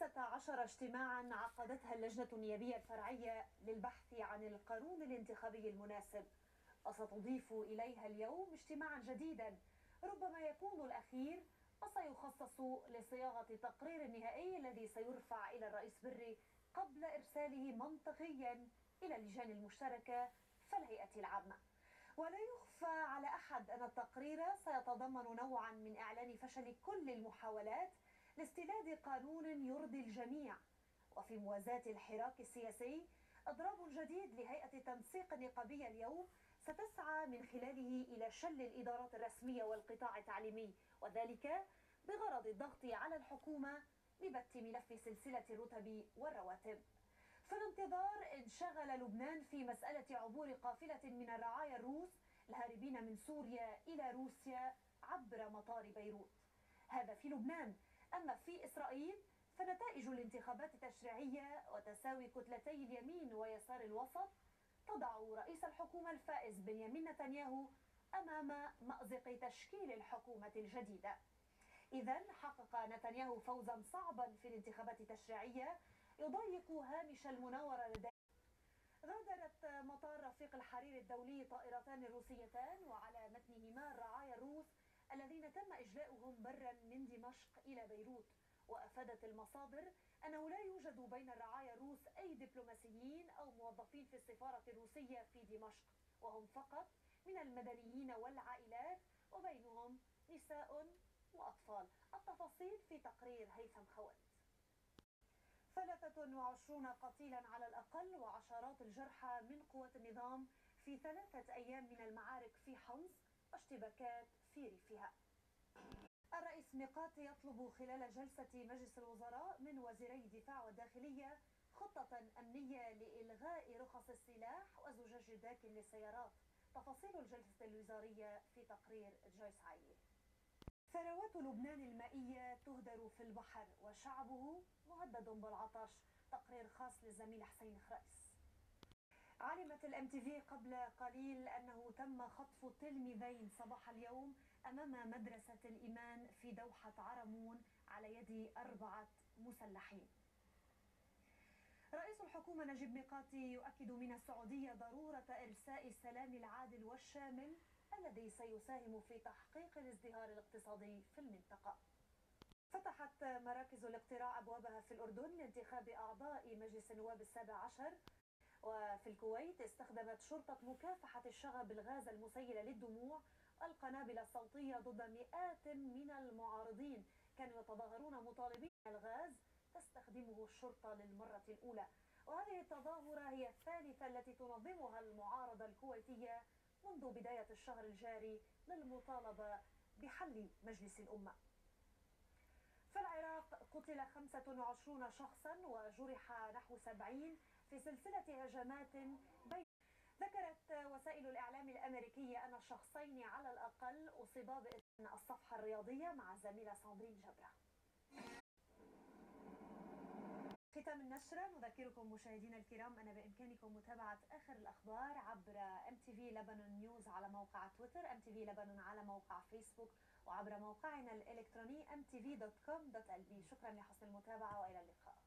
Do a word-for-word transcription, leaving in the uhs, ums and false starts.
خمسة عشر اجتماعا عقدتها اللجنة النيابية الفرعية للبحث عن القانون الانتخابي المناسب، وستضيف إليها اليوم اجتماعا جديدا ربما يكون الأخير، وسيخصص لصياغة تقرير النهائي الذي سيرفع إلى الرئيس بري قبل إرساله منطقيا إلى اللجان المشتركة في الهيئة العامة. ولا يخفى على أحد أن التقرير سيتضمن نوعا من إعلان فشل كل المحاولات لاستيلاد قانون يرضي الجميع، وفي موازاة الحراك السياسي إضراب جديد لهيئة تنسيق نقابية اليوم ستسعى من خلاله إلى شل الإدارات الرسمية والقطاع التعليمي، وذلك بغرض الضغط على الحكومة ببت ملف سلسلة الرتب والرواتب. في الانتظار انشغل لبنان في مسألة عبور قافلة من الرعايا الروس الهاربين من سوريا إلى روسيا عبر مطار بيروت. هذا في لبنان. أما في إسرائيل فنتائج الانتخابات التشريعية وتساوي كتلتي اليمين ويسار الوسط تضع رئيس الحكومة الفائز بنيامين نتنياهو أمام مأزق تشكيل الحكومة الجديدة. إذن حقق نتنياهو فوزا صعبا في الانتخابات التشريعية يضيق هامش المناورة لديه. غادرت مطار رفيق الحرير الدولي طائرتان روسيتان وعلى متنهما الرعايا الروس الذين تم إجلاؤهم برا من دمشق إلى بيروت. وأفادت المصادر أنه لا يوجد بين الرعايا الروس أي دبلوماسيين أو موظفين في السفارة الروسية في دمشق، وهم فقط من المدنيين والعائلات، وبينهم نساء وأطفال. التفاصيل في تقرير هيثم خوات. ثلاثة وعشرون قتيلا على الأقل وعشرات الجرحى من قوات النظام في ثلاثة أيام من المعارك في حمص واشتباكات في ريفها. الرئيس ميقاتي يطلب خلال جلسة مجلس الوزراء من وزيري الدفاع والداخلية خطة أمنية لإلغاء رخص السلاح وزجاج الداكن للسيارات. تفاصيل الجلسة الوزارية في تقرير جويس عايلي. ثروات لبنان المائية تهدر في البحر وشعبه مهدد بالعطش. تقرير خاص للزميل حسين خرائس. علمت الام تي في قبل قليل أنه تم خطف تلميذين صباح اليوم أمام مدرسة الإيمان في دوحة عرمون على يد أربعة مسلحين. رئيس الحكومة نجيب ميقاتي يؤكد من السعودية ضرورة إرساء السلام العادل والشامل الذي سيساهم في تحقيق الازدهار الاقتصادي في المنطقة. فتحت مراكز الاقتراع أبوابها في الأردن لانتخاب أعضاء مجلس النواب السابع عشر. وفي الكويت استخدمت شرطة مكافحة الشغب الغاز المسيل للدموع القنابل الصوتية ضد مئات من المعارضين كانوا يتظاهرون مطالبين الغاز تستخدمه الشرطة للمرة الأولى. وهذه التظاهرة هي الثالثة التي تنظمها المعارضة الكويتية منذ بداية الشهر الجاري للمطالبة بحل مجلس الأمة. في العراق قتل خمسة وعشرون شخصا وجرح نحو سبعين في سلسلة هجمات بين. ذكرت وسائل الإعلام الأمريكية أن الشخصين على الأقل أصيبا بإذن الصفحة الرياضية مع الزميلة ساندرين جبرة. ختام النشرة نذكركم مشاهدينا الكرام أن بإمكانكم متابعة آخر الأخبار عبر ام تي في لبنان نيوز على موقع تويتر، ام تي في لبنان على موقع فيسبوك، وعبر موقعنا الإلكتروني ام تي في دوت كوم دوت ال بي. شكرا لحسن المتابعة وإلى اللقاء.